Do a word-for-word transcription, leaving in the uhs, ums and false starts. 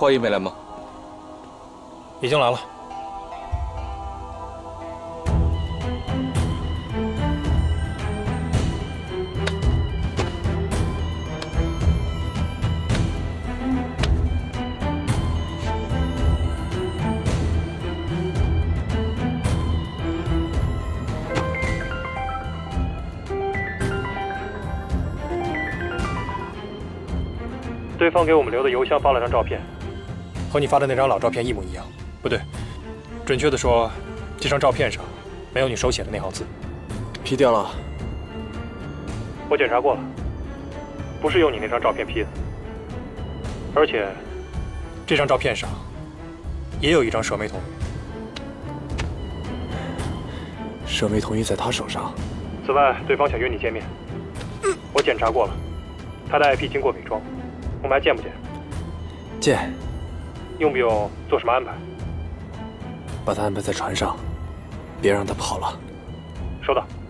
霍姨没来吗？ 已经来了。对方给我们留的邮箱发了张照片，和你发的那张老照片一模一样。不对，准确的说，这张照片上没有你手写的那行字。 P掉了。 我检查过了，不是用你那张照片 P 的。而且，这张照片上也有一张蛇眉瞳。 蛇眉瞳印在他手上。 此外，对方想约你见面，我检查过了，他的 I P 经过伪装。 我们还见不见？ 见。 用不用做什么安排？ 把他安排在船上，别让他跑了。 收到。